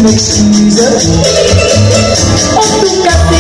precisa ou tu quer se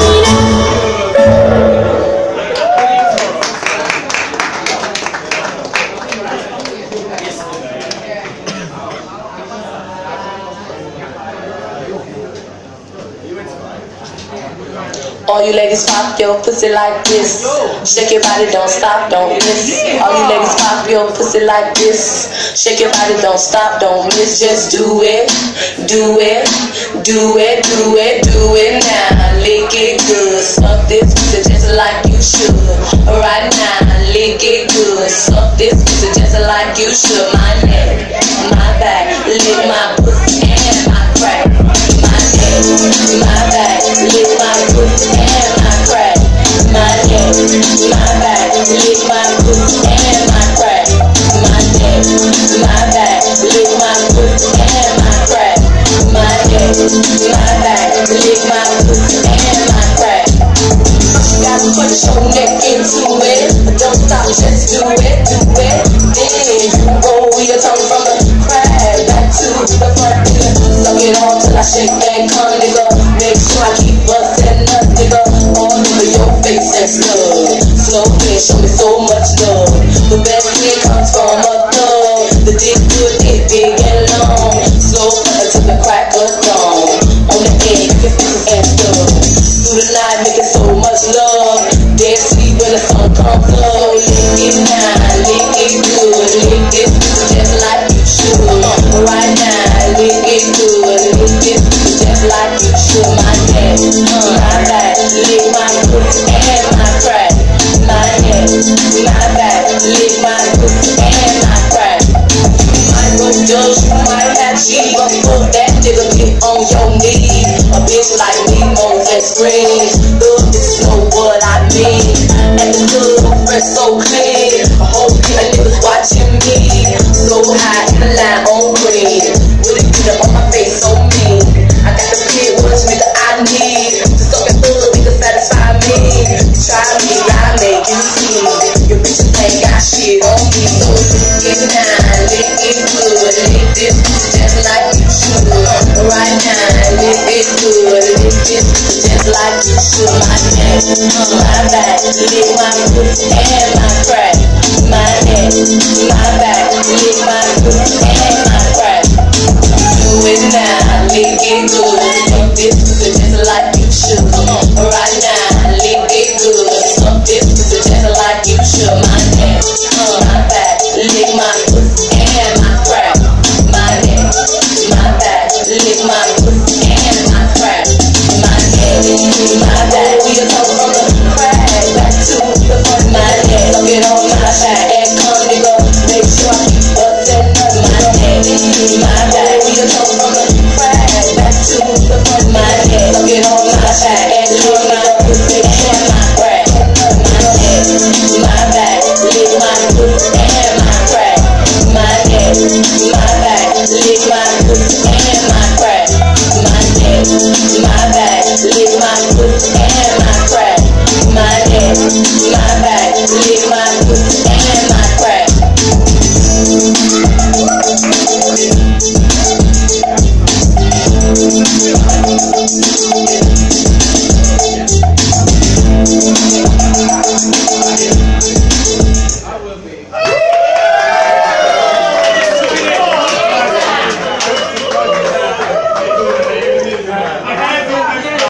All you ladies pop your pussy like this. Shake your body, don't stop, don't miss. All you ladies pop your pussy like this. Shake your body, don't stop, don't miss. Just do it, do it, do it, do it, do it now. Lick it good, suck this pussy just like you should. Right now, lick it good, suck this pussy just like you should. My neck, my back, lick my pussy and my crack. My neck, my back, lick my pussy and my crack. My neck, my back, lick my pussy and my crack. My neck, my back, lick my pussy and my crack. My neck, my back, lick my pussy and my crack. You gotta put your neck into it, but don't stop, just do it, do it. Then you roll your tongue from the crack back to the front, nigga. Suck it on till I shake and come, nigga. Make sure I keep bustin' up, nigga. All over your face and slug. Slow play, show me so much love. The best way comes from a thug. The dick good, dick big and long. Slow to the crack of dawn. On the edge, kisses and stuff. Through the night, making so much love. Dead sleep when the sun comes up. Lick it now, lick it good. Lick this just like you should. Right now, lick it good. Lick this just like you should. My neck, my back, lick my pussy and my crack. My neck, my back, lick my pussy and my crack. Might go Dutch, you might have cheese, but fuck that nigga, get on your knees. A bitch like me moans and screams. Look, this know what I mean. And the club fresh so clean. A whole lot of niggas watching me. So high in the line on green. With a glitter on my face so mean. I got the big ones, nigga, I need. To suck and pull, nigga, satisfy me. Try me, I make you see. Your bitches ain't got shit on me. So lick it now, lick it good. Lick this just like you should. Right now, lick it good. Lick this just like you should. My neck, my back, lick my pussy and my crack. My neck, my back, lick my pussy and my crack. Do it now, lick it good. Lick this pussy just like you should. Right now, lick it good. Suck this pussy just like you should. My neck, my back, lick my pussy and my crack. My neck, my back, lick my pussy and my crack. My neck, my back, we are talking from the crack back to the front. My neck, get on my back and come, nigga. Make sure I keep bustin' up. My neck, my back, we are talking from the crack back to the front. My neck, get on my back and come, my pussy and my crack. My neck, my back, lick my pussy and my crack. My neck, my back, lick my pussy and my crack. My neck, my back, lick my pussy and my crack. My neck, my back, lick my pussy and my crack.